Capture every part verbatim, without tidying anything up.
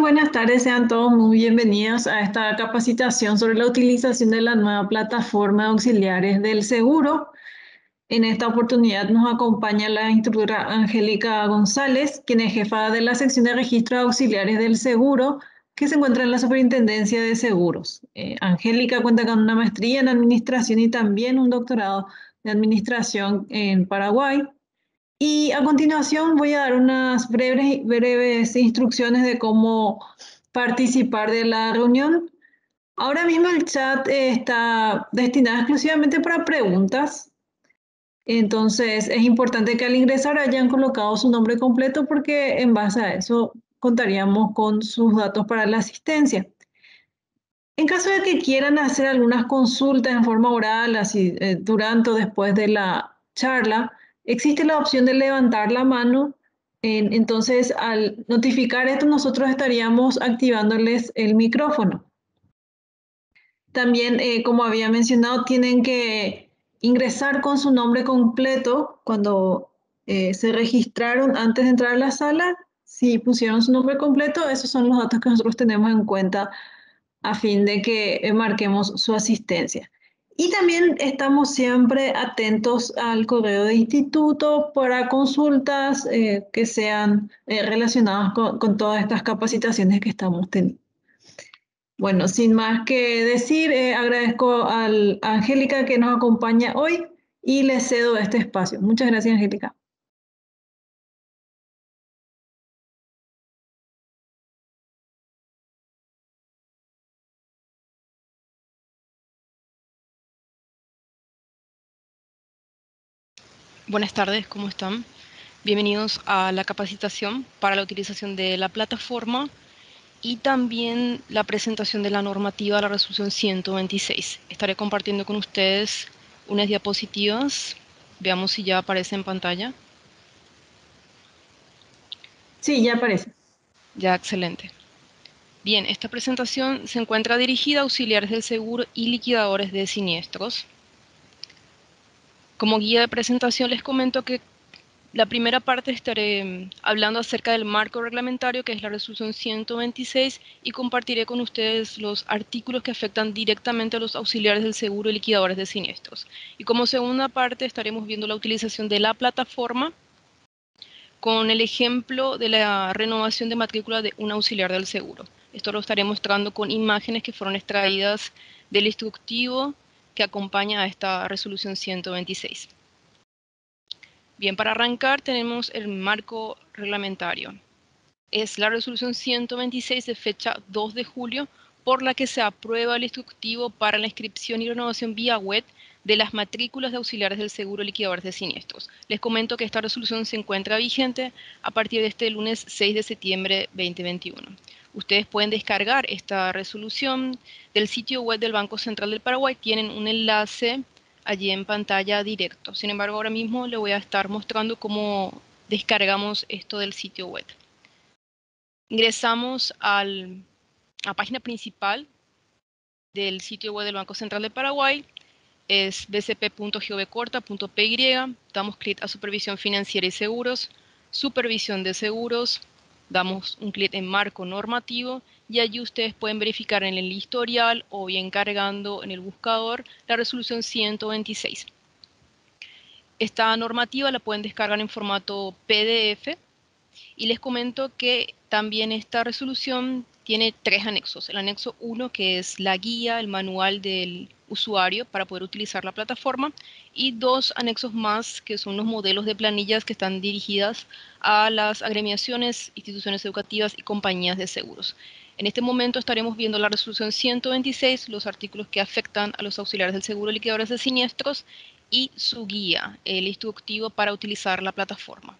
buenas tardes, sean todos muy bienvenidos a esta capacitación sobre la utilización de la nueva plataforma de auxiliares del seguro. En esta oportunidad nos acompaña la instructora Angélica González, quien es jefa de la sección de registro de auxiliares del seguro, que se encuentra en la Superintendencia de Seguros. Eh, Angélica cuenta con una maestría en administración y también un doctorado de administración en Paraguay. Y a continuación voy a dar unas breves, breves instrucciones de cómo participar de la reunión. Ahora mismo el chat eh, está destinado exclusivamente para preguntas. Entonces es importante que al ingresar hayan colocado su nombre completo porque en base a eso contaríamos con sus datos para la asistencia. En caso de que quieran hacer algunas consultas en forma oral, así eh, durante o después de la charla, existe la opción de levantar la mano. En, entonces, al notificar esto, nosotros estaríamos activándoles el micrófono. También, eh, como había mencionado, tienen que ingresar con su nombre completo cuando eh, se registraron antes de entrar a la sala. Si pusieron su nombre completo, esos son los datos que nosotros tenemos en cuenta a fin de que eh, marquemos su asistencia. Y también estamos siempre atentos al correo de instituto para consultas eh, que sean eh, relacionadas con, con todas estas capacitaciones que estamos teniendo. Bueno, sin más que decir, eh, agradezco a Angélica que nos acompaña hoy y le cedo este espacio. Muchas gracias, Angélica. Buenas tardes, ¿cómo están? Bienvenidos a la capacitación para la utilización de la plataforma y también la presentación de la normativa de la resolución ciento veintiséis. Estaré compartiendo con ustedes unas diapositivas. Veamos si ya aparece en pantalla. Sí, ya aparece. Ya, excelente. Bien, esta presentación se encuentra dirigida a auxiliares del seguro y liquidadores de siniestros. Como guía de presentación les comento que la primera parte estaré hablando acerca del marco reglamentario, que es la resolución ciento veintiséis, y compartiré con ustedes los artículos que afectan directamente a los auxiliares del seguro y liquidadores de siniestros. Y como segunda parte estaremos viendo la utilización de la plataforma con el ejemplo de la renovación de matrícula de un auxiliar del seguro. Esto lo estaré mostrando con imágenes que fueron extraídas del instructivo que acompaña a esta resolución ciento veintiséis. Bien, para arrancar tenemos el marco reglamentario. Es la resolución ciento veintiséis de fecha dos de julio, por la que se aprueba el instructivo para la inscripción y renovación vía web de las matrículas de auxiliares del seguro liquidadores de siniestros. Les comento que esta resolución se encuentra vigente a partir de este lunes seis de septiembre de dos mil veintiuno. Ustedes pueden descargar esta resolución del sitio web del Banco Central del Paraguay. Tienen un enlace allí en pantalla directo. Sin embargo, ahora mismo le voy a estar mostrando cómo descargamos esto del sitio web. Ingresamos al, a la página principal del sitio web del Banco Central de Paraguay. Es b c p punto gov corta punto p y. Damos clic a Supervisión Financiera y Seguros, Supervisión de Seguros. Damos un clic en Marco Normativo y allí ustedes pueden verificar en el historial o bien cargando en el buscador la resolución ciento veintiséis. Esta normativa la pueden descargar en formato P D F y les comento que también esta resolución tiene tres anexos. El anexo uno, que es la guía, el manual del usuario para poder utilizar la plataforma, y dos anexos más que son los modelos de planillas que están dirigidas a las agremiaciones, instituciones educativas y compañías de seguros. En este momento estaremos viendo la resolución ciento veintiséis, los artículos que afectan a los auxiliares del seguro y liquidadores de siniestros y su guía, el instructivo para utilizar la plataforma.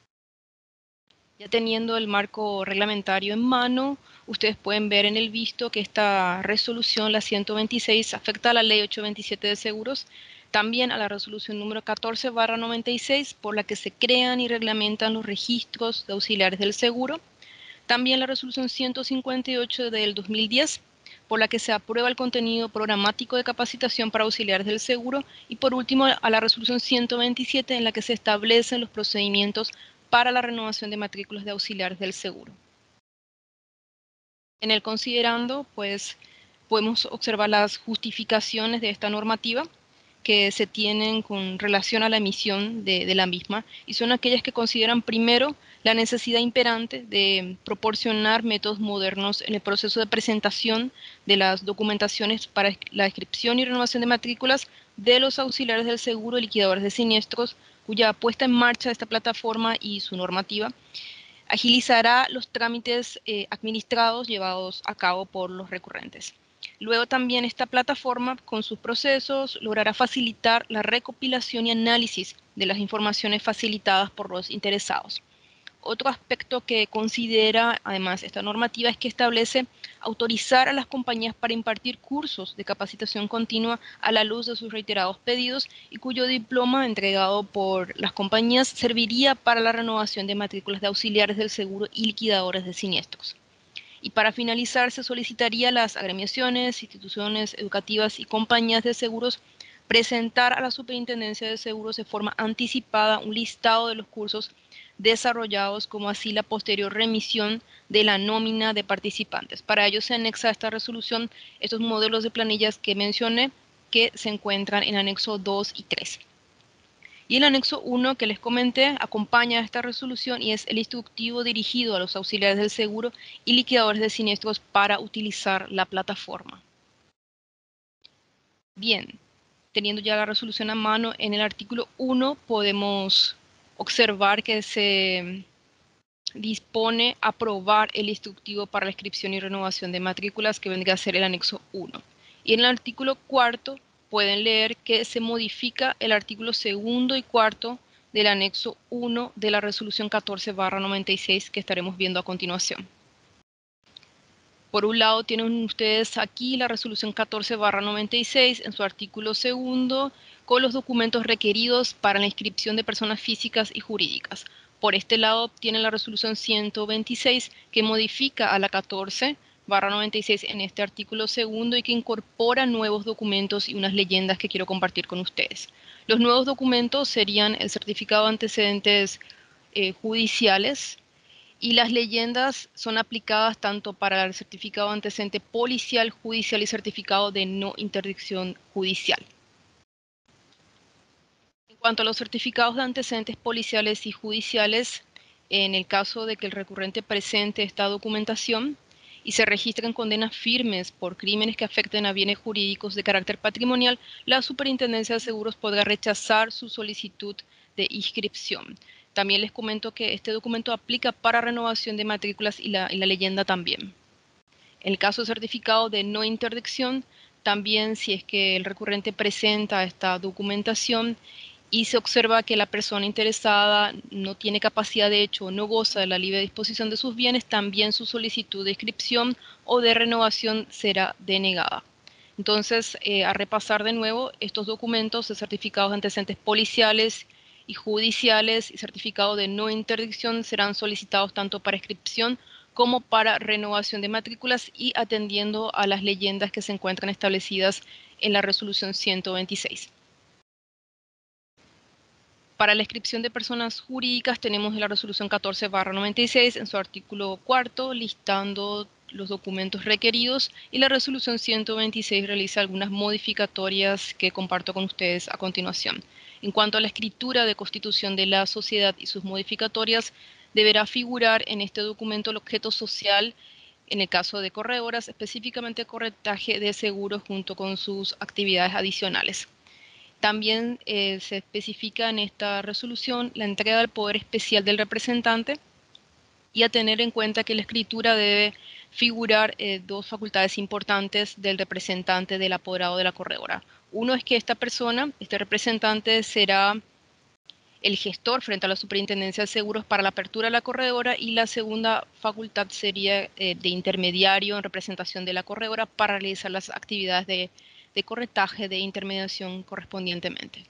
Ya teniendo el marco reglamentario en mano, ustedes pueden ver en el visto que esta resolución, la ciento veintiséis, afecta a la ley ochocientos veintisiete de seguros, también a la resolución número catorce barra noventa y seis, por la que se crean y reglamentan los registros de auxiliares del seguro, también la resolución ciento cincuenta y ocho del dos mil diez, por la que se aprueba el contenido programático de capacitación para auxiliares del seguro, y por último a la resolución ciento veintisiete, en la que se establecen los procedimientos para la renovación de matrículas de auxiliares del seguro. En el considerando, pues, podemos observar las justificaciones de esta normativa que se tienen con relación a la emisión de, de la misma, y son aquellas que consideran primero la necesidad imperante de proporcionar métodos modernos en el proceso de presentación de las documentaciones para la inscripción y renovación de matrículas de los auxiliares del seguro y liquidadores de siniestros, cuya puesta en marcha de esta plataforma y su normativa agilizará los trámites eh, administrados llevados a cabo por los recurrentes. Luego también esta plataforma, con sus procesos, logrará facilitar la recopilación y análisis de las informaciones facilitadas por los interesados. Otro aspecto que considera además esta normativa es que establece autorizar a las compañías para impartir cursos de capacitación continua a la luz de sus reiterados pedidos y cuyo diploma entregado por las compañías serviría para la renovación de matrículas de auxiliares del seguro y liquidadores de siniestros. Y para finalizar, se solicitaría a las agremiaciones, instituciones educativas y compañías de seguros presentar a la Superintendencia de Seguros de forma anticipada un listado de los cursos desarrollados, como así la posterior remisión de la nómina de participantes. Para ello se anexa a esta resolución estos modelos de planillas que mencioné, que se encuentran en anexo dos y tres. Y el anexo uno que les comenté acompaña a esta resolución y es el instructivo dirigido a los auxiliares del seguro y liquidadores de siniestros para utilizar la plataforma. Bien, teniendo ya la resolución a mano, en el artículo uno podemos observar que se dispone a aprobar el instructivo para la inscripción y renovación de matrículas, que vendría a ser el anexo uno. Y en el artículo cuarto pueden leer que se modifica el artículo segundo y cuarto del anexo uno de la resolución catorce barra noventa y seis que estaremos viendo a continuación. Por un lado tienen ustedes aquí la resolución catorce barra noventa y seis en su artículo segundo con los documentos requeridos para la inscripción de personas físicas y jurídicas. Por este lado tienen la resolución ciento veintiséis que modifica a la catorce barra noventa y seis en este artículo segundo y que incorpora nuevos documentos y unas leyendas que quiero compartir con ustedes. Los nuevos documentos serían el certificado de antecedentes eh, judiciales, y las leyendas son aplicadas tanto para el certificado de antecedente policial, judicial y certificado de no interdicción judicial. En cuanto a los certificados de antecedentes policiales y judiciales, en el caso de que el recurrente presente esta documentación y se registren condenas firmes por crímenes que afecten a bienes jurídicos de carácter patrimonial, la Superintendencia de Seguros podrá rechazar su solicitud de inscripción. También les comento que este documento aplica para renovación de matrículas y la, y la leyenda también. En el caso de certificado de no interdicción, también si es que el recurrente presenta esta documentación y se observa que la persona interesada no tiene capacidad de hecho o no goza de la libre disposición de sus bienes, también su solicitud de inscripción o de renovación será denegada. Entonces, eh, a repasar de nuevo, estos documentos de certificados de antecedentes policiales y judiciales y certificado de no interdicción serán solicitados tanto para inscripción como para renovación de matrículas y atendiendo a las leyendas que se encuentran establecidas en la resolución ciento veintiséis. Para la inscripción de personas jurídicas tenemos la resolución catorce barra noventa y seis en su artículo cuarto listando los documentos requeridos y la resolución ciento veintiséis realiza algunas modificatorias que comparto con ustedes a continuación. En cuanto a la escritura de constitución de la sociedad y sus modificatorias, deberá figurar en este documento el objeto social, en el caso de corredoras, específicamente corretaje de seguros junto con sus actividades adicionales. También eh, se especifica en esta resolución la entrega del poder especial del representante y a tener en cuenta que la escritura debe figurar eh, dos facultades importantes del representante del apoderado de la corredora. Uno es que esta persona, este representante, será el gestor frente a la Superintendencia de Seguros para la apertura de la corredora y la segunda facultad sería eh, de intermediario en representación de la corredora para realizar las actividades de, de corretaje de intermediación correspondientemente.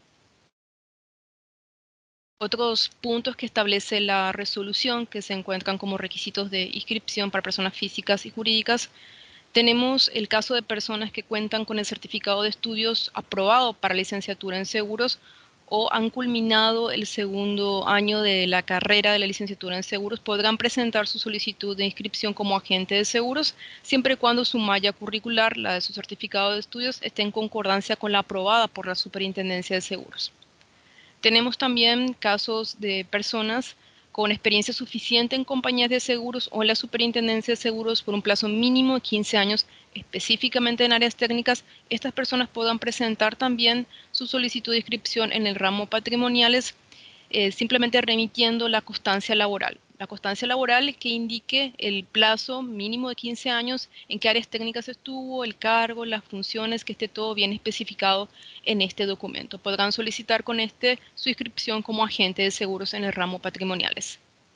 Otros puntos que establece la resolución que se encuentran como requisitos de inscripción para personas físicas y jurídicas. Tenemos el caso de personas que cuentan con el certificado de estudios aprobado para licenciatura en seguros o han culminado el segundo año de la carrera de la licenciatura en seguros podrán presentar su solicitud de inscripción como agente de seguros, siempre y cuando su malla curricular, la de su certificado de estudios, esté en concordancia con la aprobada por la Superintendencia de Seguros. Tenemos también casos de personas con experiencia suficiente en compañías de seguros o en la Superintendencia de Seguros por un plazo mínimo de quince años, específicamente en áreas técnicas. Estas personas puedan presentar también su solicitud de inscripción en el ramo patrimoniales, eh, simplemente remitiendo la constancia laboral. La constancia laboral que indique el plazo mínimo de quince años, en qué áreas técnicas estuvo, el cargo, las funciones, que esté todo bien especificado en este documento. Podrán solicitar con este su inscripción como agente de seguros en el ramo patrimoniales.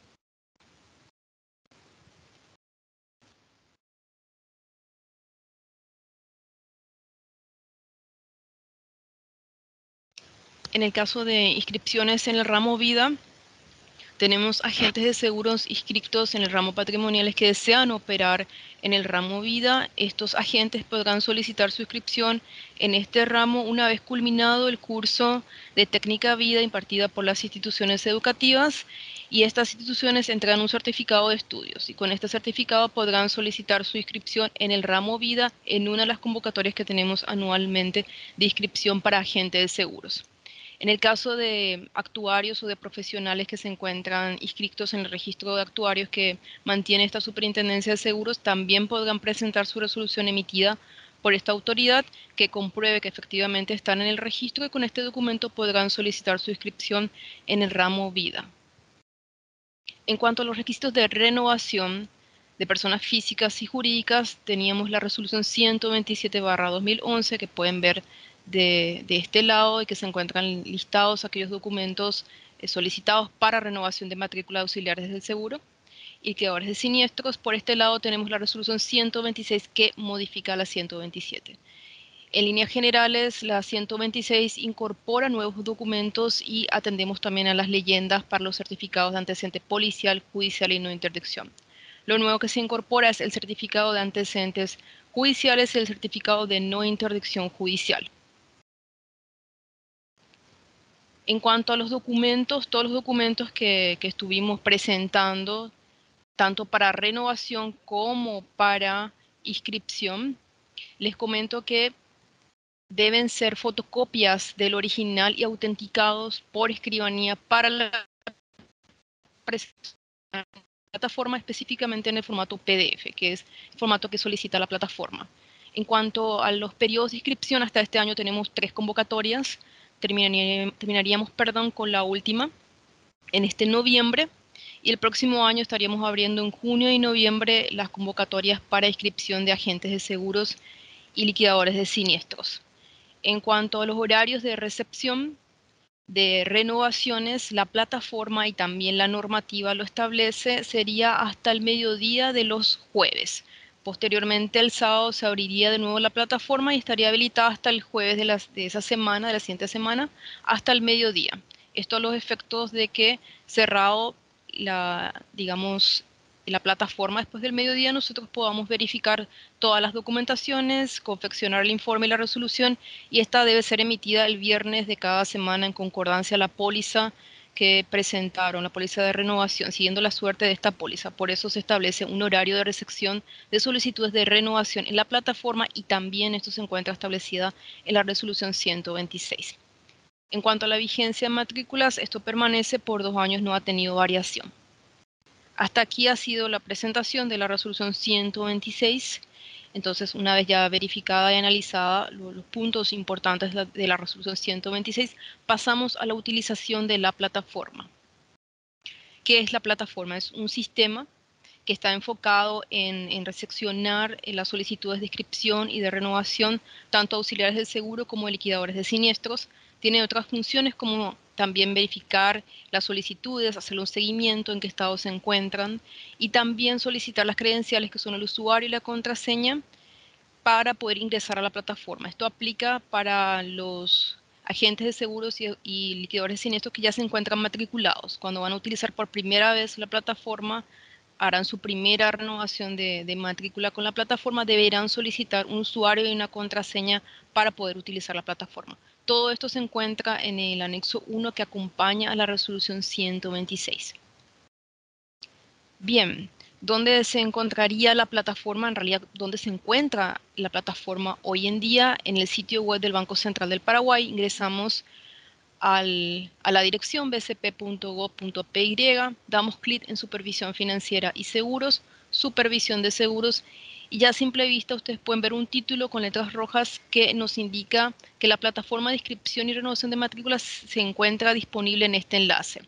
En el caso de inscripciones en el ramo vida, tenemos agentes de seguros inscritos en el ramo patrimoniales que desean operar en el ramo vida. Estos agentes podrán solicitar su inscripción en este ramo una vez culminado el curso de técnica vida impartida por las instituciones educativas, y estas instituciones entregan un certificado de estudios, y con este certificado podrán solicitar su inscripción en el ramo vida en una de las convocatorias que tenemos anualmente de inscripción para agentes de seguros. En el caso de actuarios o de profesionales que se encuentran inscritos en el registro de actuarios que mantiene esta Superintendencia de Seguros, también podrán presentar su resolución emitida por esta autoridad que compruebe que efectivamente están en el registro, y con este documento podrán solicitar su inscripción en el ramo vida. En cuanto a los requisitos de renovación de personas físicas y jurídicas, teníamos la resolución ciento veintisiete barra dos mil once que pueden ver de, de este lado, y que se encuentran listados aquellos documentos eh, solicitados para renovación de matrícula de auxiliares del seguro y liquidadores de siniestros. Por este lado tenemos la resolución ciento veintiséis que modifica la ciento veintisiete. En líneas generales, la ciento veintiséis incorpora nuevos documentos y atendemos también a las leyendas para los certificados de antecedente policial, judicial y no interdicción. Lo nuevo que se incorpora es el certificado de antecedentes judiciales y el certificado de no interdicción judicial. En cuanto a los documentos, todos los documentos que, que estuvimos presentando, tanto para renovación como para inscripción, les comento que deben ser fotocopias del original y autenticados por escribanía para la plataforma, específicamente en el formato P D F, que es el formato que solicita la plataforma. En cuanto a los periodos de inscripción, hasta este año tenemos tres convocatorias. Terminaríamos, terminaríamos perdón, con la última en este noviembre, y el próximo año estaríamos abriendo en junio y noviembre las convocatorias para inscripción de agentes de seguros y liquidadores de siniestros. En cuanto a los horarios de recepción de renovaciones, la plataforma y también la normativa lo establece, sería hasta el mediodía de los jueves. Posteriormente, el sábado se abriría de nuevo la plataforma y estaría habilitada hasta el jueves de, las, de esa semana, de la siguiente semana, hasta el mediodía. Esto a los efectos de que cerrado la, digamos, la plataforma después del mediodía, nosotros podamos verificar todas las documentaciones, confeccionar el informe y la resolución, y esta debe ser emitida el viernes de cada semana en concordancia a la póliza que presentaron, la póliza de renovación, siguiendo la suerte de esta póliza. Por eso se establece un horario de recepción de solicitudes de renovación en la plataforma, y también esto se encuentra establecida en la resolución ciento veintiséis. En cuanto a la vigencia de matrículas, esto permanece por dos años, no ha tenido variación. Hasta aquí ha sido la presentación de la resolución ciento veintiséis. Entonces, una vez ya verificada y analizada los, los puntos importantes de la, de la resolución ciento veintiséis, pasamos a la utilización de la plataforma. ¿Qué es la plataforma? Es un sistema que está enfocado en, en recepcionar en las solicitudes de inscripción y de renovación, tanto auxiliares del seguro como de liquidadores de siniestros. Tiene otras funciones como también verificar las solicitudes, hacer un seguimiento en qué estado se encuentran, y también solicitar las credenciales, que son el usuario y la contraseña, para poder ingresar a la plataforma. Esto aplica para los agentes de seguros y, y liquidadores de siniestros que ya se encuentran matriculados. Cuando van a utilizar por primera vez la plataforma, harán su primera renovación de, de matrícula con la plataforma, deberán solicitar un usuario y una contraseña para poder utilizar la plataforma. Todo esto se encuentra en el anexo uno que acompaña a la resolución ciento veintiséis. Bien, ¿dónde se encontraría la plataforma? En realidad, ¿dónde se encuentra la plataforma hoy en día? En el sitio web del Banco Central del Paraguay. Ingresamos al, a la dirección b c p punto gov punto p y, damos clic en Supervisión Financiera y Seguros, Supervisión de Seguros, y ya a simple vista ustedes pueden ver un título con letras rojas que nos indica que la plataforma de inscripción y renovación de matrículas se encuentra disponible en este enlace.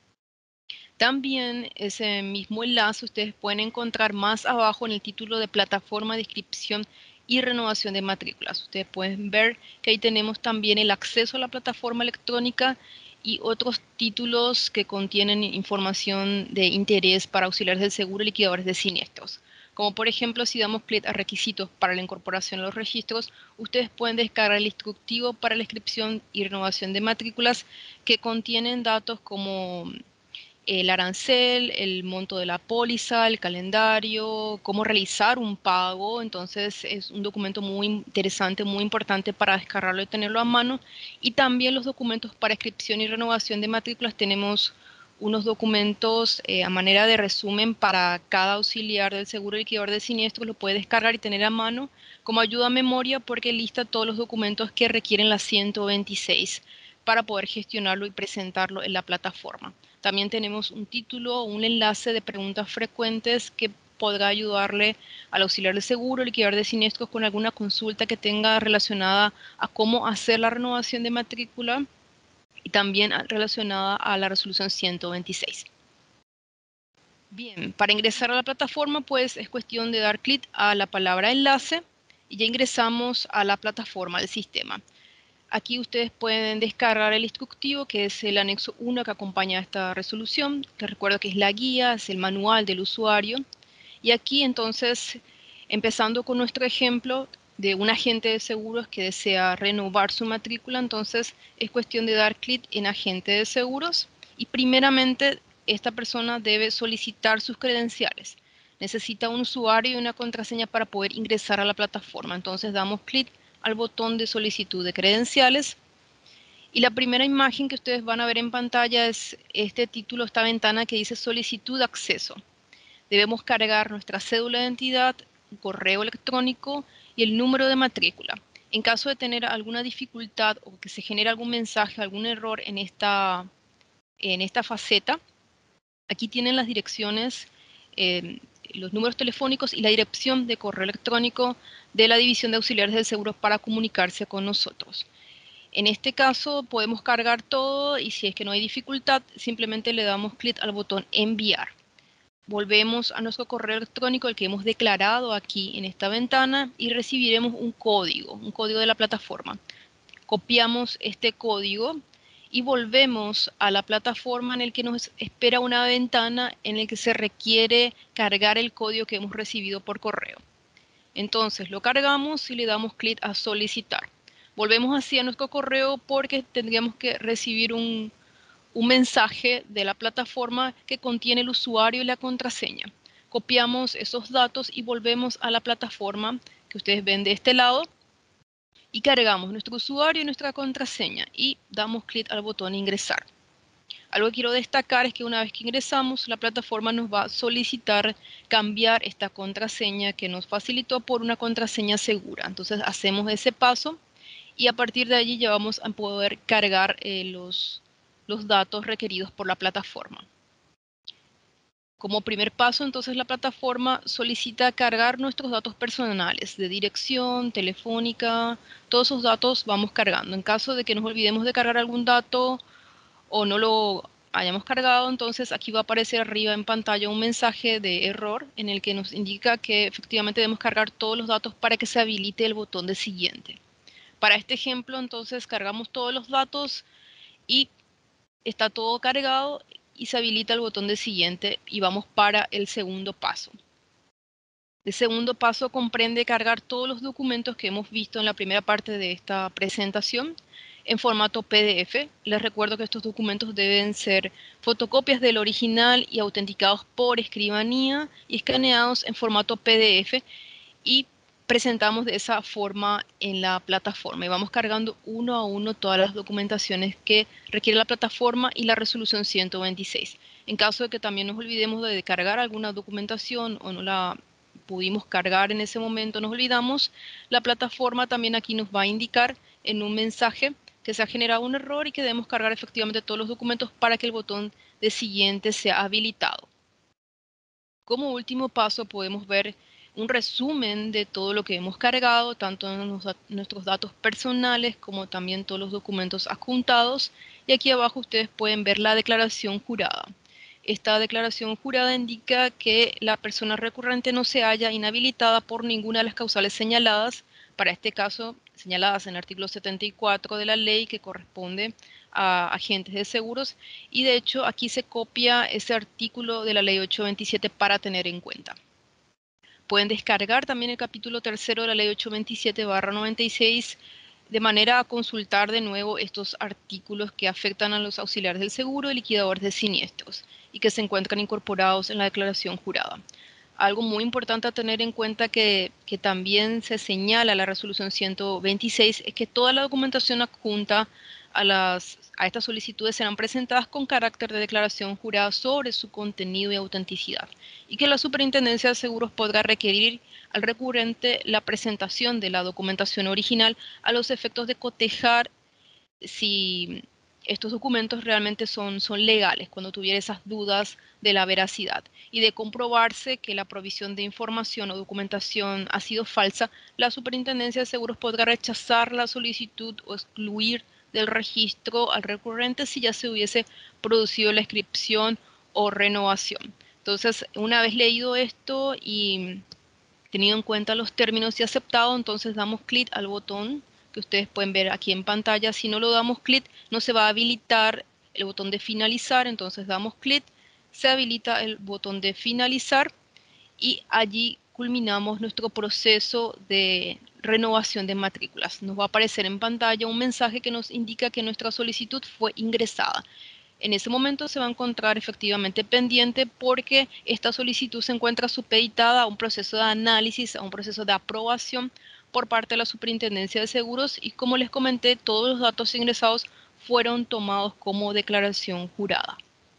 También ese mismo enlace ustedes pueden encontrar más abajo en el título de Plataforma de Inscripción y Renovación de Matrículas. Ustedes pueden ver que ahí tenemos también el acceso a la plataforma electrónica y otros títulos que contienen información de interés para auxiliares del seguro y liquidadores de siniestros. Como por ejemplo, si damos clic a requisitos para la incorporación a los registros, ustedes pueden descargar el instructivo para la inscripción y renovación de matrículas que contienen datos como el arancel, el monto de la póliza, el calendario, cómo realizar un pago. Entonces es un documento muy interesante, muy importante para descargarlo y tenerlo a mano. Y también los documentos para inscripción y renovación de matrículas. Tenemos unos documentos eh, a manera de resumen para cada auxiliar del seguro liquidador de siniestros. Lo puede descargar y tener a mano como ayuda a memoria porque lista todos los documentos que requieren la ciento veintiséis para poder gestionarlo y presentarlo en la plataforma. También tenemos un título o un enlace de preguntas frecuentes que podrá ayudarle al auxiliar de seguro, liquidador de siniestros con alguna consulta que tenga relacionada a cómo hacer la renovación de matrícula y también relacionada a la resolución ciento veintiséis. Bien, para ingresar a la plataforma pues es cuestión de dar clic a la palabra enlace y ya ingresamos a la plataforma del sistema. Aquí ustedes pueden descargar el instructivo, que es el anexo uno que acompaña a esta resolución. Les recuerdo que es la guía, es el manual del usuario. Y aquí entonces, empezando con nuestro ejemplo de un agente de seguros que desea renovar su matrícula, entonces es cuestión de dar clic en agente de seguros y primeramente esta persona debe solicitar sus credenciales. Necesita un usuario y una contraseña para poder ingresar a la plataforma. Entonces damos clic al botón de solicitud de credenciales y la primera imagen que ustedes van a ver en pantalla es este título, esta ventana que dice solicitud de acceso. Debemos cargar nuestra cédula de identidad, un correo electrónico y el número de matrícula. En caso de tener alguna dificultad o que se genere algún mensaje, algún error en esta, en esta faceta, aquí tienen las direcciones, eh, los números telefónicos y la dirección de correo electrónico de la División de Auxiliares del Seguro para comunicarse con nosotros. En este caso podemos cargar todo y si es que no hay dificultad, simplemente le damos clic al botón enviar. Volvemos a nuestro correo electrónico, el que hemos declarado aquí en esta ventana, y recibiremos un código, un código de la plataforma. Copiamos este código y volvemos a la plataforma en el que nos espera una ventana en la que se requiere cargar el código que hemos recibido por correo. Entonces lo cargamos y le damos clic a solicitar. Volvemos así a nuestro correo porque tendríamos que recibir un, un mensaje de la plataforma que contiene el usuario y la contraseña. Copiamos esos datos y volvemos a la plataforma que ustedes ven de este lado y cargamos nuestro usuario y nuestra contraseña y damos clic al botón ingresar. Algo que quiero destacar es que una vez que ingresamos, la plataforma nos va a solicitar cambiar esta contraseña que nos facilitó por una contraseña segura. Entonces hacemos ese paso y a partir de allí ya vamos a poder cargar eh, los, los datos requeridos por la plataforma. Como primer paso, entonces la plataforma solicita cargar nuestros datos personales de dirección, telefónica, todos esos datos vamos cargando. En caso de que nos olvidemos de cargar algún dato o no lo hayamos cargado, entonces aquí va a aparecer arriba en pantalla un mensaje de error en el que nos indica que efectivamente debemos cargar todos los datos para que se habilite el botón de siguiente. Para este ejemplo, entonces cargamos todos los datos y está todo cargado y se habilita el botón de siguiente y vamos para el segundo paso. El segundo paso comprende cargar todos los documentos que hemos visto en la primera parte de esta presentación en formato P D F. Les recuerdo que estos documentos deben ser fotocopias del original y autenticados por escribanía y escaneados en formato P D F y presentamos de esa forma en la plataforma y vamos cargando uno a uno todas las documentaciones que requiere la plataforma y la resolución ciento veintiséis. En caso de que también nos olvidemos de cargar alguna documentación o no la pudimos cargar en ese momento, nos olvidamos, la plataforma también aquí nos va a indicar en un mensaje que se ha generado un error y que debemos cargar efectivamente todos los documentos para que el botón de siguiente sea habilitado. Como último paso podemos ver un resumen de todo lo que hemos cargado, tanto en los, nuestros datos personales como también todos los documentos adjuntados. Y aquí abajo ustedes pueden ver la declaración jurada. Esta declaración jurada indica que la persona recurrente no se halla inhabilitada por ninguna de las causales señaladas, para este caso señaladas en el artículo setenta y cuatro de la ley que corresponde a agentes de seguros, y de hecho aquí se copia ese artículo de la ley ochocientos veintisiete para tener en cuenta. Pueden descargar también el capítulo tercero de la ley ochocientos veintisiete barra noventa y seis de manera a consultar de nuevo estos artículos que afectan a los auxiliares del seguro y liquidadores de siniestros y que se encuentran incorporados en la declaración jurada. Algo muy importante a tener en cuenta que, que también se señala la resolución ciento veintiséis es que toda la documentación adjunta a, las, a estas solicitudes serán presentadas con carácter de declaración jurada sobre su contenido y autenticidad, y que la Superintendencia de Seguros podrá requerir al recurrente la presentación de la documentación original a los efectos de cotejar si estos documentos realmente son, son legales, cuando tuviera esas dudas de la veracidad, y de comprobarse que la provisión de información o documentación ha sido falsa, la Superintendencia de Seguros podrá rechazar la solicitud o excluir del registro al recurrente si ya se hubiese producido la inscripción o renovación. Entonces, una vez leído esto y tenido en cuenta los términos y aceptado, entonces damos clic al botón que ustedes pueden ver aquí en pantalla. Si no lo damos clic, no se va a habilitar el botón de finalizar, entonces damos clic, se habilita el botón de finalizar y allí culminamos nuestro proceso de renovación de matrículas. Nos va a aparecer en pantalla un mensaje que nos indica que nuestra solicitud fue ingresada. En ese momento se va a encontrar efectivamente pendiente porque esta solicitud se encuentra supeditada a un proceso de análisis, a un proceso de aprobación por parte de la Superintendencia de Seguros, y como les comenté, todos los datos ingresados fueron tomados como declaración jurada.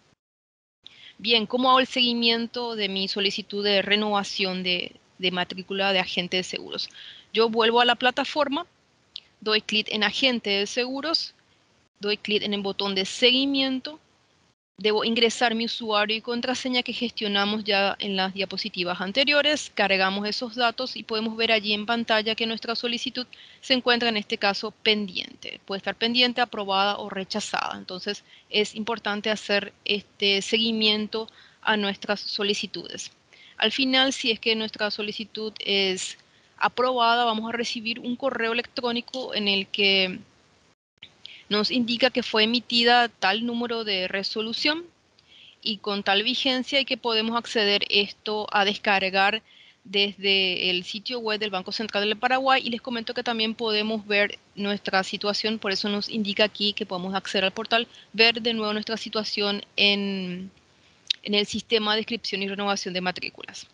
Bien, ¿cómo hago el seguimiento de mi solicitud de renovación de, de matrícula de agente de seguros? Yo vuelvo a la plataforma, doy clic en agente de seguros, doy clic en el botón de seguimiento, debo ingresar mi usuario y contraseña que gestionamos ya en las diapositivas anteriores, cargamos esos datos y podemos ver allí en pantalla que nuestra solicitud se encuentra en este caso pendiente. Puede estar pendiente, aprobada o rechazada. Entonces es importante hacer este seguimiento a nuestras solicitudes. Al final, si es que nuestra solicitud es aprobada, vamos a recibir un correo electrónico en el que nos indica que fue emitida tal número de resolución y con tal vigencia, y que podemos acceder esto a descargar desde el sitio web del Banco Central del Paraguay. Y les comento que también podemos ver nuestra situación, por eso nos indica aquí que podemos acceder al portal, ver de nuevo nuestra situación en, en el sistema de inscripción y renovación de matrículas.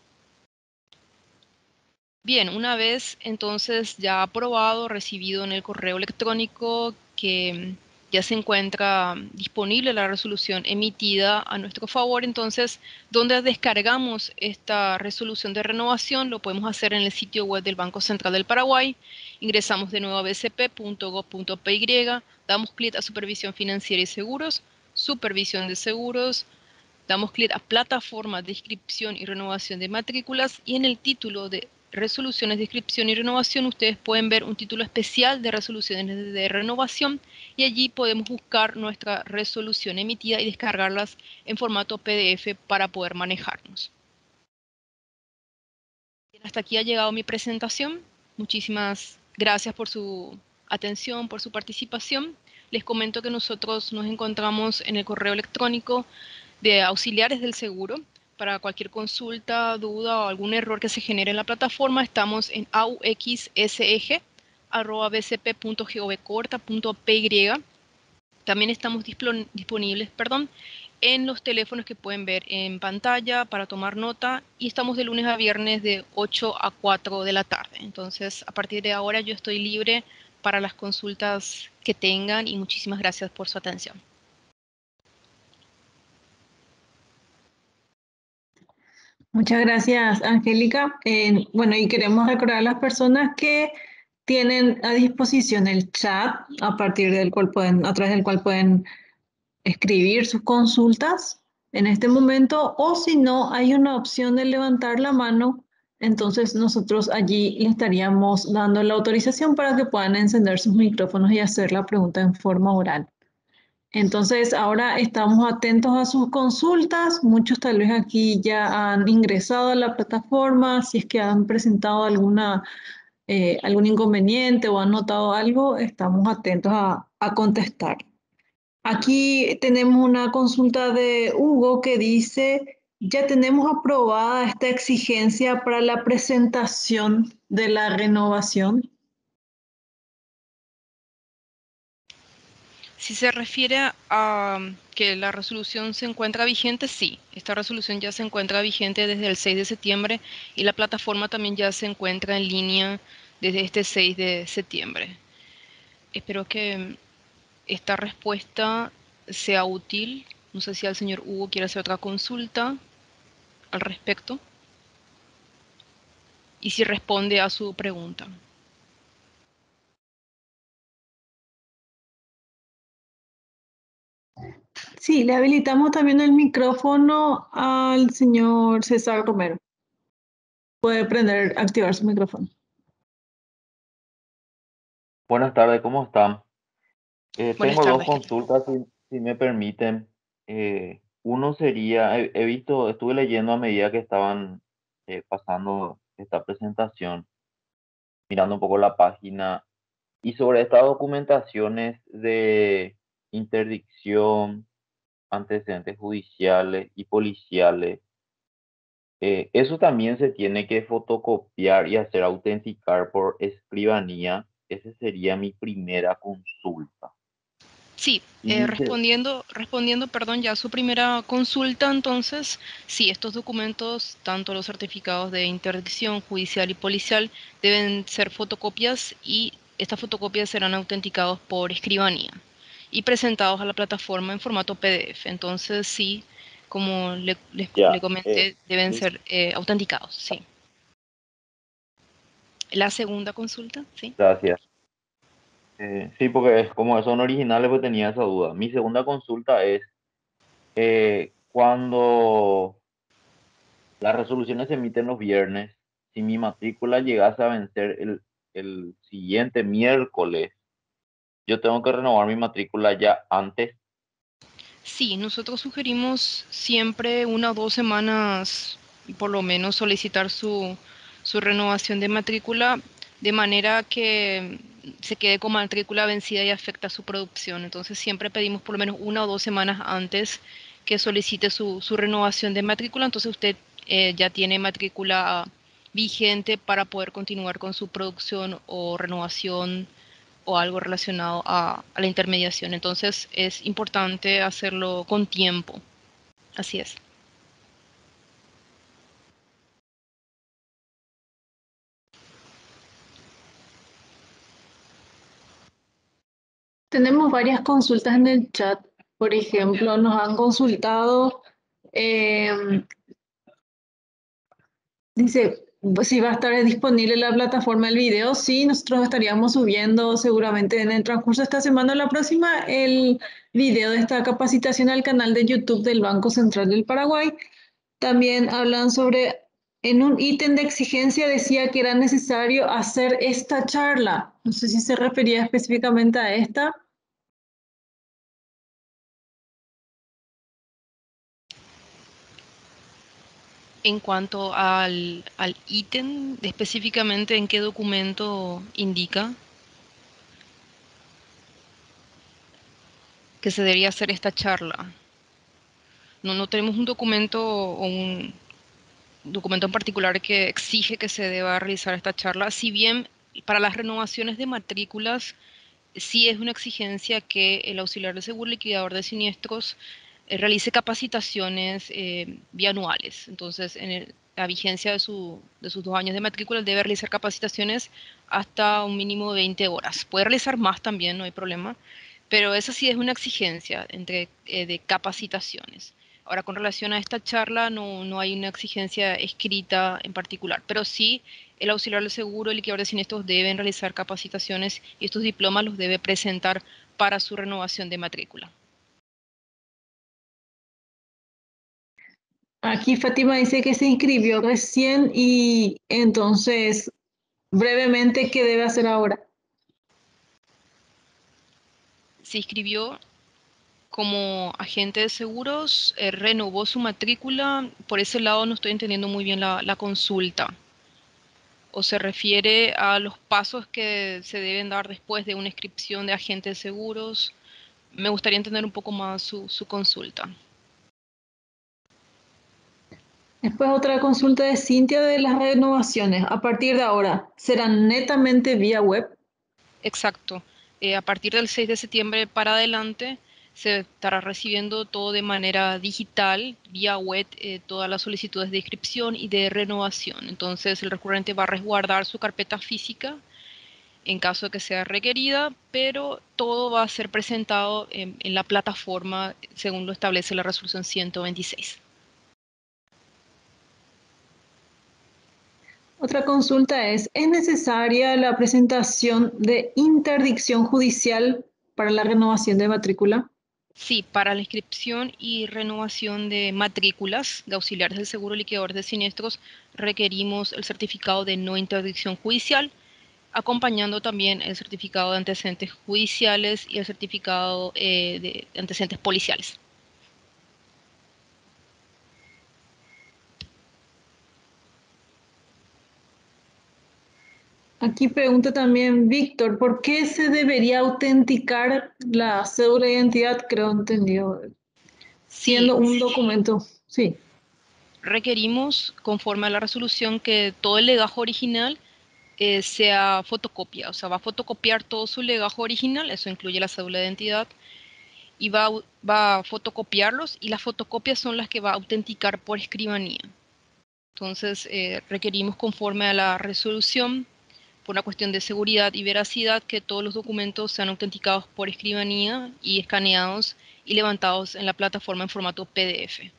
Bien, una vez entonces ya aprobado, recibido en el correo electrónico que ya se encuentra disponible la resolución emitida a nuestro favor, entonces, ¿dónde descargamos esta resolución de renovación? Lo podemos hacer en el sitio web del Banco Central del Paraguay. Ingresamos de nuevo a b c p punto gob punto p y, damos clic a Supervisión Financiera y Seguros, Supervisión de Seguros, damos clic a Plataforma de Inscripción y Renovación de Matrículas, y en el título de Resoluciones de inscripción y renovación ustedes pueden ver un título especial de resoluciones de renovación, y allí podemos buscar nuestra resolución emitida y descargarlas en formato P D F para poder manejarnos. Bien, hasta aquí ha llegado mi presentación. Muchísimas gracias por su atención, por su participación. Les comento que nosotros nos encontramos en el correo electrónico de auxiliares del seguro. Para cualquier consulta, duda o algún error que se genere en la plataforma, estamos en auxseg arroba b c p punto gov corta punto p y. También estamos disponibles perdón, en los teléfonos que pueden ver en pantalla para tomar nota, y estamos de lunes a viernes de ocho a cuatro de la tarde. Entonces, a partir de ahora yo estoy libre para las consultas que tengan y muchísimas gracias por su atención. Muchas gracias, Angélica. Eh, bueno, y queremos recordar a las personas que tienen a disposición el chat a partir del cual pueden, a través del cual pueden escribir sus consultas en este momento, o si no, hay una opción de levantar la mano, entonces nosotros allí le estaríamos dando la autorización para que puedan encender sus micrófonos y hacer la pregunta en forma oral. Entonces, ahora estamos atentos a sus consultas. Muchos tal vez aquí ya han ingresado a la plataforma. Si es que han presentado alguna, eh, algún inconveniente o han notado algo, estamos atentos a, a contestar. Aquí tenemos una consulta de Hugo que dice, ya tenemos aprobada esta exigencia para la presentación de la renovación. Si se refiere a que la resolución se encuentra vigente, sí. Esta resolución ya se encuentra vigente desde el seis de septiembre y la plataforma también ya se encuentra en línea desde este seis de septiembre. Espero que esta respuesta sea útil. No sé si el señor Hugo quiere hacer otra consulta al respecto y si responde a su pregunta. Sí, le habilitamos también el micrófono al señor César Romero. Puede prender, activar su micrófono. Buenas tardes, ¿cómo están? Eh, Buenas tengo dos tardes. consultas, si, si me permiten. Eh, uno sería, he, he visto, estuve leyendo a medida que estaban eh, pasando esta presentación, mirando un poco la página, y sobre estas documentaciones de interdicción, antecedentes judiciales y policiales. Eh, eso también se tiene que fotocopiar y hacer autenticar por escribanía. Esa sería mi primera consulta. Sí, Y eh, mi se- respondiendo, respondiendo, perdón, ya a su primera consulta, entonces, sí, estos documentos, tanto los certificados de interdicción judicial y policial, deben ser fotocopias y estas fotocopias serán autenticados por escribanía y presentados a la plataforma en formato P D F. Entonces, sí, como le, les- le ya, eh, comenté, deben sí, ser eh, autenticados, sí. La segunda consulta, sí. gracias. Eh, sí, porque es- como son originales, pues tenía esa duda. Mi segunda consulta es, eh, cuando las resoluciones se emiten los viernes, si mi matrícula llegase a vencer el, el siguiente miércoles, yo tengo que renovar mi matrícula ya antes. Sí, nosotros sugerimos siempre una o dos semanas, por lo menos, solicitar su, su renovación de matrícula de manera que se quede con matrícula vencida y afecta su producción. Entonces siempre pedimos por lo menos una o dos semanas antes que solicite su, su renovación de matrícula. Entonces usted eh, ya tiene matrícula vigente para poder continuar con su producción o renovación o algo relacionado a, a la intermediación. Entonces es importante hacerlo con tiempo. Así es. Tenemos varias consultas en el chat. Por ejemplo, nos han consultado, eh, dice, si va a estar disponible la plataforma el video. Sí, nosotros estaríamos subiendo seguramente en el transcurso de esta semana o la próxima el video de esta capacitación al canal de YouTube del Banco Central del Paraguay. También hablan sobre, en un ítem de exigencia decía que era necesario hacer esta charla. No sé si se refería específicamente a esta. En cuanto al, al ítem, específicamente en qué documento indica que se debería hacer esta charla. No, no tenemos un documento o un documento en particular que exige que se deba realizar esta charla, si bien para las renovaciones de matrículas sí es una exigencia que el auxiliar de seguro liquidador de siniestros realice capacitaciones eh, bianuales. Entonces, en el, la vigencia de, su, de sus dos años de matrícula, debe realizar capacitaciones hasta un mínimo de veinte horas. Puede realizar más también, no hay problema, pero esa sí es una exigencia entre, eh, de capacitaciones. Ahora, con relación a esta charla, no, no hay una exigencia escrita en particular, pero sí el auxiliar del seguro, el liquidador de siniestros deben realizar capacitaciones y estos diplomas los debe presentar para su renovación de matrícula. Aquí Fátima dice que se inscribió recién y entonces, brevemente, ¿qué debe hacer ahora? Se inscribió como agente de seguros, eh, renovó su matrícula. Por ese lado no estoy entendiendo muy bien la, la consulta. ¿O se refiere a los pasos que se deben dar después de una inscripción de agente de seguros? Me gustaría entender un poco más su, su consulta. Después otra consulta de Cintia de las renovaciones. A partir de ahora, ¿serán netamente vía web? Exacto. Eh, a partir del seis de septiembre para adelante se estará recibiendo todo de manera digital, vía web, eh, todas las solicitudes de inscripción y de renovación. Entonces el recurrente va a resguardar su carpeta física en caso de que sea requerida, pero todo va a ser presentado en, en la plataforma según lo establece la resolución ciento veintiséis. Otra consulta es, ¿es necesaria la presentación de interdicción judicial para la renovación de matrícula? Sí, para la inscripción y renovación de matrículas de auxiliares del seguro liquidador de siniestros requerimos el certificado de no interdicción judicial, acompañando también el certificado de antecedentes judiciales y el certificado eh, de antecedentes policiales. Aquí pregunta también Víctor, ¿por qué se debería autenticar la cédula de identidad? Creo entendido. Sí, Siendo un documento, sí. requerimos, conforme a la resolución, que todo el legajo original eh, sea fotocopia, o sea, va a fotocopiar todo su legajo original, eso incluye la cédula de identidad, y va, va a fotocopiarlos, y las fotocopias son las que va a autenticar por escribanía. Entonces, eh, requerimos, conforme a la resolución, por una cuestión de seguridad y veracidad, que todos los documentos sean autenticados por escribanía y escaneados y levantados en la plataforma en formato P D F.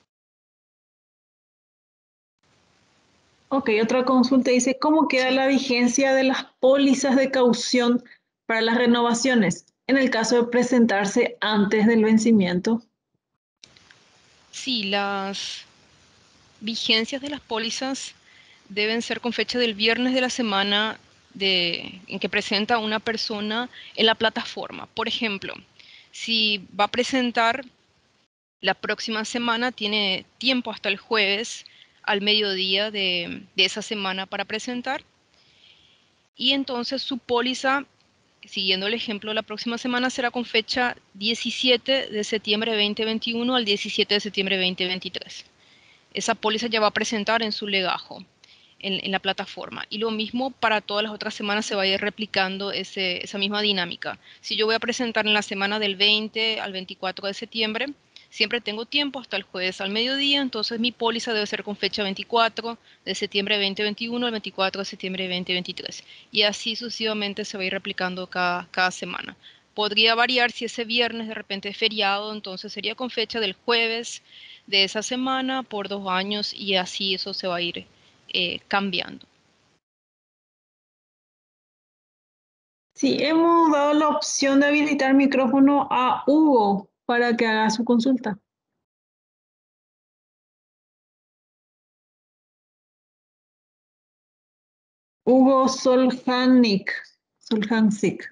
Ok, otra consulta dice, ¿cómo queda la vigencia de las pólizas de caución para las renovaciones en el caso de presentarse antes del vencimiento? Sí, las vigencias de las pólizas deben ser con fecha del viernes de la semana de, en que presenta una persona en la plataforma. Por ejemplo, si va a presentar la próxima semana, tiene tiempo hasta el jueves al mediodía de, de esa semana para presentar. Y entonces su póliza, siguiendo el ejemplo, la próxima semana será con fecha diecisiete de septiembre de veinte veintiuno al diecisiete de septiembre de veinte veintitrés. Esa póliza ya va a presentar en su legajo, en, en la plataforma. Y lo mismo para todas las otras semanas, se va a ir replicando ese, esa misma dinámica. Si yo voy a presentar en la semana del veinte al veinticuatro de septiembre, siempre tengo tiempo hasta el jueves al mediodía, entonces mi póliza debe ser con fecha veinticuatro de septiembre de veinte veintiuno al veinticuatro de septiembre de veinte veintitrés. Y así sucesivamente se va a ir replicando cada, cada semana. Podría variar si ese viernes de repente es feriado, entonces sería con fecha del jueves de esa semana por dos años y así eso se va a ir eh, cambiando. Sí, hemos dado la opción de habilitar micrófono a Hugo para que haga su consulta. Hugo Soljanik. Soljansik.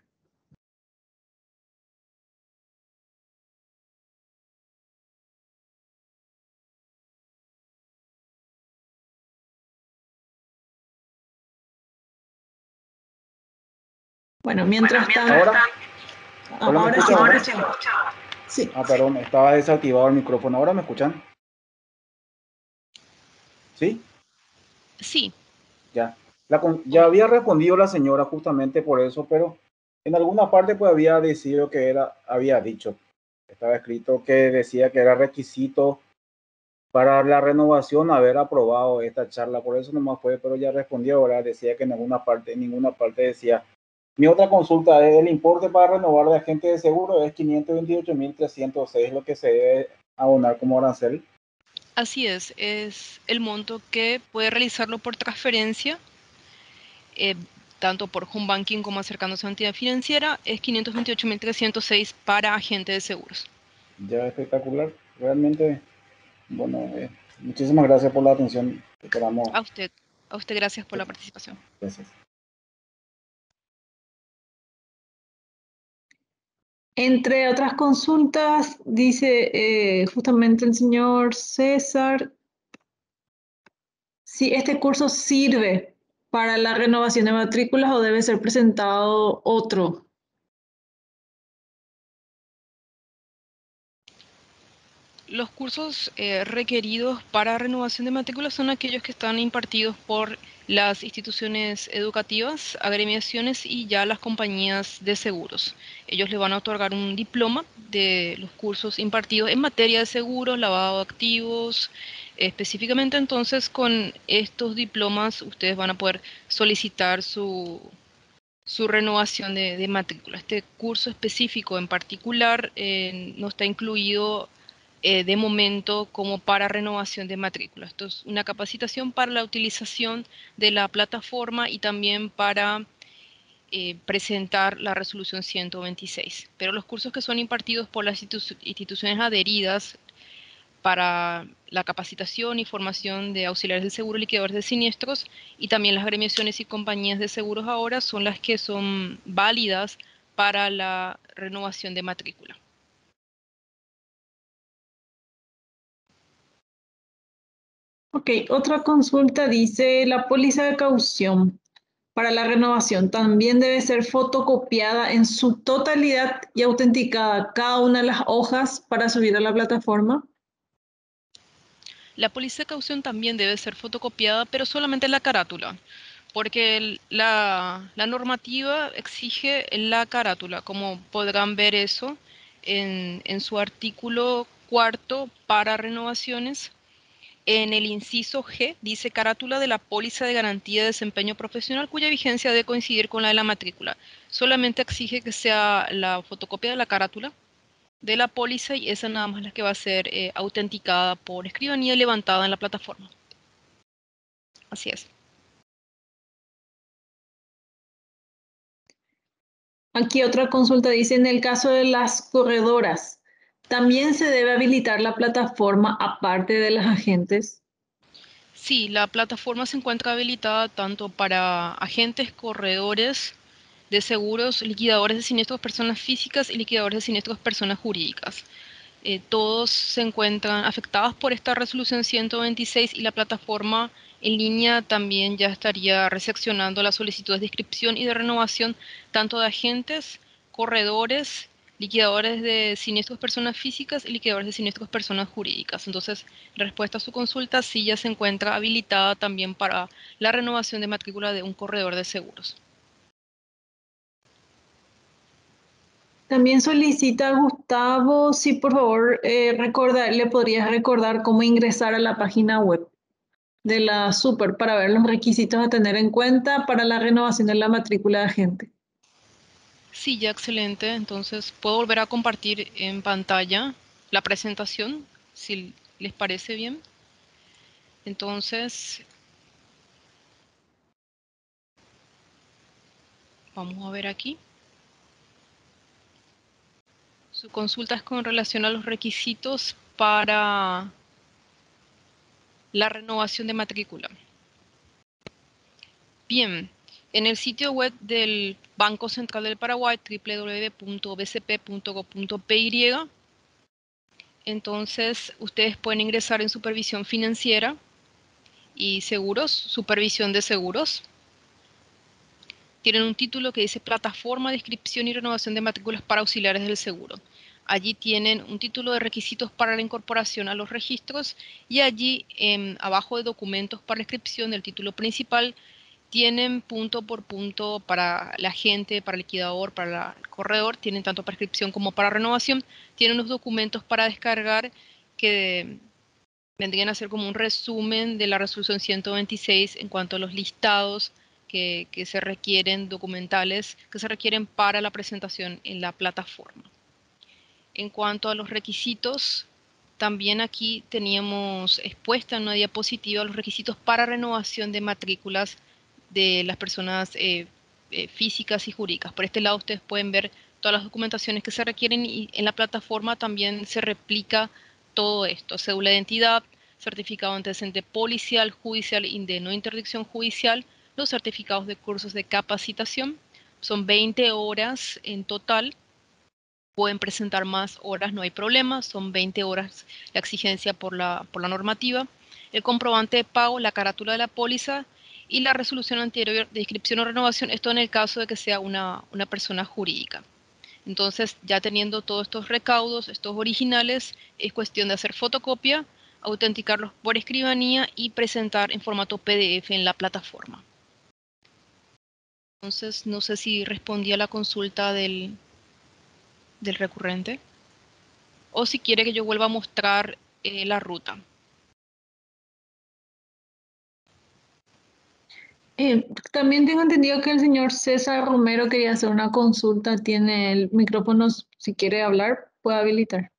Bueno, mientras tanto... Ahora, ahora, ¿ahora me sí, escuchan? ahora sí. Sí. Ah, perdón, estaba desactivado el micrófono. ¿Ahora me escuchan? ¿Sí? Sí. Ya. La con- ya había respondido la señora justamente por eso, pero en alguna parte pues había decidido que era, había dicho. Estaba escrito que decía que era requisito para la renovación haber aprobado esta charla, por eso nomás fue, pero ya respondió, ahora decía que en ninguna parte, en ninguna parte decía. Mi otra consulta es, el importe para renovar de agente de seguro es quinientos veintiocho mil trescientos seis, lo que se debe abonar como arancel. Así es, es el monto que puede realizarlo por transferencia, eh, tanto por home banking como acercándose a una entidad financiera, es quinientos veintiocho mil trescientos seis para agente de seguros. Ya espectacular, realmente, bueno, eh, muchísimas gracias por la atención. Esperamos. A usted, a usted gracias por la participación. Gracias. Entre otras consultas, dice eh, justamente el señor César, si este curso sirve para la renovación de matrículas o debe ser presentado otro. Los cursos eh, requeridos para renovación de matrículas son aquellos que están impartidos por las instituciones educativas, agremiaciones y ya las compañías de seguros. Ellos le van a otorgar un diploma de los cursos impartidos en materia de seguros, lavado de activos. Específicamente, entonces, con estos diplomas ustedes van a poder solicitar su, su renovación de, de matrícula. Este curso específico en particular eh, no está incluido Eh, de momento como para renovación de matrícula. Esto es una capacitación para la utilización de la plataforma y también para eh, presentar la resolución ciento veintiséis. Pero los cursos que son impartidos por las institu instituciones adheridas para la capacitación y formación de auxiliares del seguro y liquidadores de siniestros y también las agremiaciones y compañías de seguros ahora son las que son válidas para la renovación de matrícula. Ok, otra consulta dice, la póliza de caución para la renovación también debe ser fotocopiada en su totalidad y autenticada cada una de las hojas para subir a la plataforma. La póliza de caución también debe ser fotocopiada, pero solamente la carátula, porque el, la, la normativa exige la carátula, como podrán ver eso en, en su artículo cuarto para renovaciones. En el inciso G dice carátula de la póliza de garantía de desempeño profesional cuya vigencia debe coincidir con la de la matrícula. Solamente exige que sea la fotocopia de la carátula de la póliza y esa nada más la que va a ser eh, autenticada por escribanía y levantada en la plataforma. Así es. Aquí otra consulta dice, en el caso de las corredoras, ¿también se debe habilitar la plataforma aparte de las agentes? Sí, la plataforma se encuentra habilitada tanto para agentes, corredores de seguros, liquidadores de siniestros personas físicas y liquidadores de siniestros personas jurídicas. Eh, todos se encuentran afectados por esta resolución ciento veintiséis y la plataforma en línea también ya estaría recepcionando las solicitudes de inscripción y de renovación tanto de agentes, corredores, liquidadores de siniestros personas físicas y liquidadores de siniestros personas jurídicas. Entonces, en respuesta a su consulta, sí ya se encuentra habilitada también para la renovación de matrícula de un corredor de seguros. También solicita Gustavo, si por favor eh, recordar, le podrías recordar cómo ingresar a la página web de la Super para ver los requisitos a tener en cuenta para la renovación de la matrícula de agente. Sí, ya excelente. Entonces, puedo volver a compartir en pantalla la presentación, si les parece bien. Entonces, vamos a ver aquí. Su consulta es con relación a los requisitos para la renovación de matrícula. Bien, en el sitio web del Banco Central del Paraguay, doble u doble u doble u punto b c p punto gov punto p y, entonces ustedes pueden ingresar en supervisión financiera y seguros, supervisión de seguros. Tienen un título que dice Plataforma de Inscripción y Renovación de Matrículas para Auxiliares del Seguro. Allí tienen un título de requisitos para la incorporación a los registros y allí, eh, abajo de documentos para la inscripción del título principal, tienen punto por punto para la agente, para el liquidador, para la- el corredor, tienen tanto para inscripción como para renovación, tienen unos documentos para descargar que vendrían a ser como un resumen de la resolución ciento veintiséis en cuanto a los listados que, que se requieren, documentales, que se requieren para la presentación en la plataforma. En cuanto a los requisitos, también aquí teníamos expuesta en una diapositiva los requisitos para renovación de matrículas de las personas eh, eh, físicas y jurídicas. Por este lado ustedes pueden ver todas las documentaciones que se requieren y en la plataforma también se replica todo esto: cédula de identidad, certificado de antecedente policial, judicial y de no interdicción judicial, los certificados de cursos de capacitación. Son veinte horas en total. Pueden presentar más horas, no hay problema, son veinte horas la exigencia por la, por la normativa. El comprobante de pago, la carátula de la póliza y la resolución anterior de inscripción o renovación, esto en el caso de que sea una, una persona jurídica. Entonces, ya teniendo todos estos recaudos, estos originales, es cuestión de hacer fotocopia, autenticarlos por escribanía y presentar en formato P D F en la plataforma. Entonces, no sé si respondí a la consulta del, del recurrente, o si quiere que yo vuelva a mostrar eh, la ruta. Eh, también tengo entendido que el señor César Romero quería hacer una consulta. Tiene el micrófono, si quiere hablar, puede habilitar.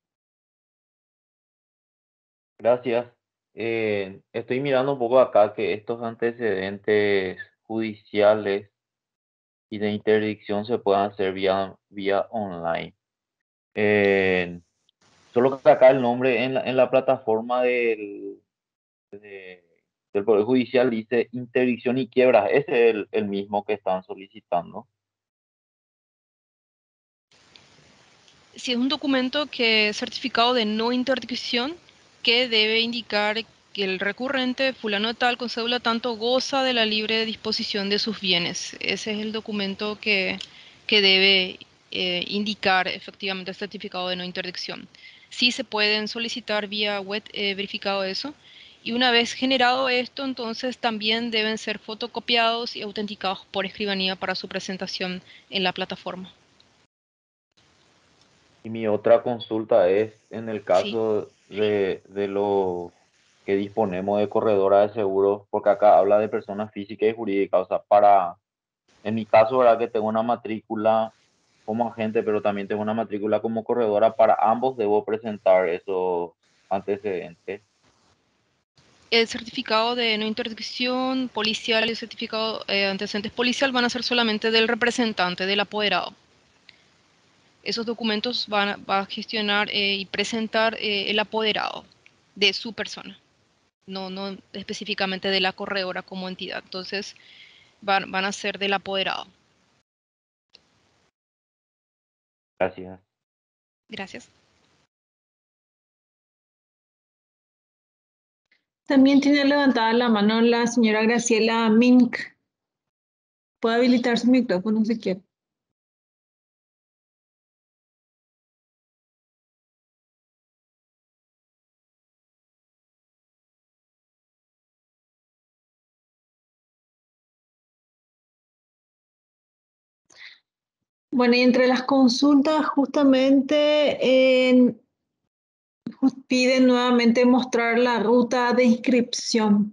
Gracias. Eh, estoy mirando un poco acá que estos antecedentes judiciales y de interdicción se puedan hacer vía, vía online. Eh, Solo que acá el nombre en la, en la plataforma del, de- del Poder Judicial dice interdicción y quiebras. Ese es el, el mismo que están solicitando. Si es un documento que es certificado de no interdicción, que debe indicar que el recurrente, fulano de tal, con cédula tanto, goza de la libre disposición de sus bienes. Ese es el documento que, que debe eh, indicar efectivamente el certificado de no interdicción. Sí se pueden solicitar vía web eh, verificado eso. Y una vez generado esto, entonces también deben ser fotocopiados y autenticados por escribanía para su presentación en la plataforma. Y mi otra consulta es en el Sí. caso de, de lo que disponemos de corredora de seguros, porque acá habla de personas físicas y jurídicas. O sea, para, en mi caso, ¿verdad? Que tengo una matrícula como agente, pero también tengo una matrícula como corredora. Para ambos debo presentar esos antecedentes. El certificado de no interdicción policial y el certificado de eh, antecedentes policial van a ser solamente del representante, del apoderado. Esos documentos van a, va a gestionar eh, y presentar eh, el apoderado de su persona, no, no específicamente de la corredora como entidad. Entonces, van, van a ser del apoderado. Gracias. Gracias. También tiene levantada la mano la señora Graciela Mink. Puede habilitar su micrófono si quiere. Bueno, y entre las consultas, justamente en, piden nuevamente mostrar la ruta de inscripción.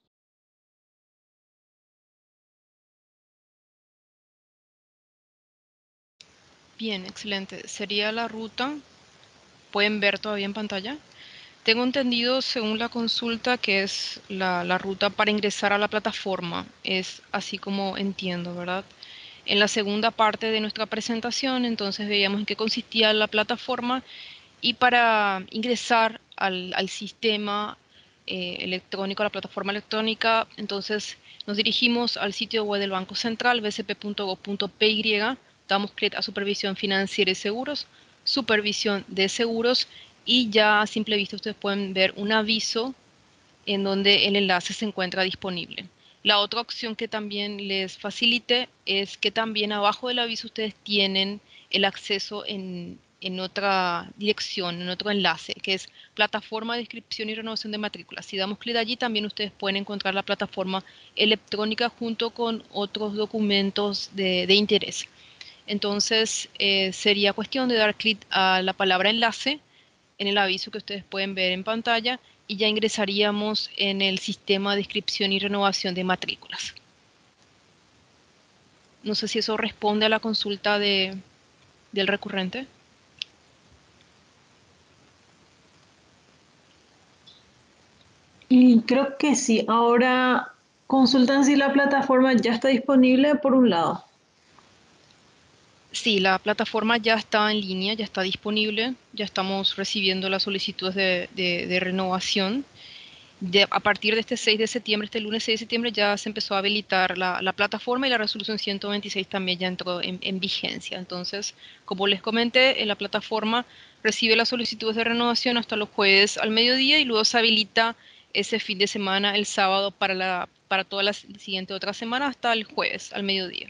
Bien, excelente. Sería la ruta. ¿Pueden ver todavía en pantalla? Tengo entendido, según la consulta, que es la, la ruta para ingresar a la plataforma. Es así como entiendo, ¿verdad? En la segunda parte de nuestra presentación, entonces veíamos en qué consistía la plataforma, y para ingresar al, al sistema eh, electrónico, a la plataforma electrónica, entonces nos dirigimos al sitio web del Banco Central, b c p punto gov punto p y, damos clic a Supervisión Financiera y Seguros, Supervisión de Seguros, y ya a simple vista ustedes pueden ver un aviso en donde el enlace se encuentra disponible. La otra opción que también les facilite es que también abajo del aviso ustedes tienen el acceso en, en otra dirección, en otro enlace, que es plataforma de inscripción y renovación de matrículas. Si damos clic allí, también ustedes pueden encontrar la plataforma electrónica junto con otros documentos de, de interés. Entonces, eh, sería cuestión de dar clic a la palabra enlace en el aviso que ustedes pueden ver en pantalla y ya ingresaríamos en el sistema de inscripción y renovación de matrículas. No sé si eso responde a la consulta de, del recurrente. Y creo que sí. Ahora consultan si la plataforma ya está disponible por un lado. Sí, la plataforma ya está en línea, ya está disponible, ya estamos recibiendo las solicitudes de, de, de renovación. De, a partir de este seis de septiembre, este lunes seis de septiembre, ya se empezó a habilitar la, la plataforma y la resolución ciento veintiséis también ya entró en, en vigencia. Entonces, como les comenté, en la plataforma recibe las solicitudes de renovación hasta los jueves al mediodía y luego se habilita ese fin de semana, el sábado, para, la, para toda la siguiente otra semana hasta el jueves al mediodía.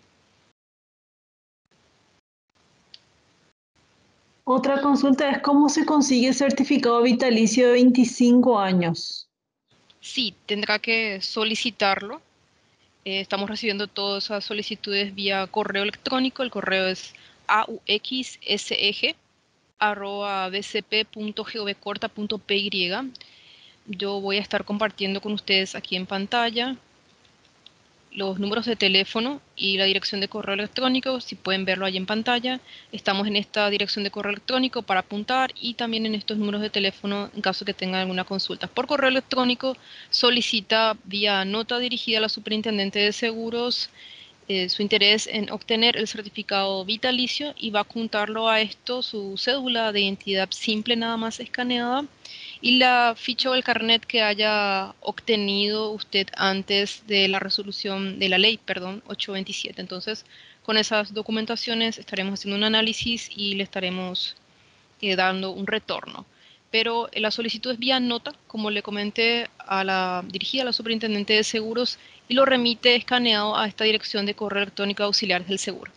Otra consulta es cómo se consigue certificado vitalicio de veinticinco años. Sí, tendrá que solicitarlo. Eh, estamos recibiendo todas esas solicitudes vía correo electrónico. El correo es auxseg arroba bcp punto govcorta punto py. Yo voy a estar compartiendo con ustedes aquí en pantalla los números de teléfono y la dirección de correo electrónico, si pueden verlo ahí en pantalla. Estamos en esta dirección de correo electrónico para apuntar y también en estos números de teléfono en caso que tengan alguna consulta. Por correo electrónico solicita vía nota dirigida a la Superintendente de Seguros eh, su interés en obtener el certificado vitalicio y va a juntarlo a esto su cédula de identidad simple nada más escaneada y la ficha o el carnet que haya obtenido usted antes de la resolución de la ley, perdón, ochocientos veintisiete. Entonces, con esas documentaciones estaremos haciendo un análisis y le estaremos eh, dando un retorno. Pero la solicitud es vía nota, como le comenté, a la, dirigida a la Superintendente de Seguros y lo remite escaneado a esta dirección de correo electrónico auxiliares del seguro.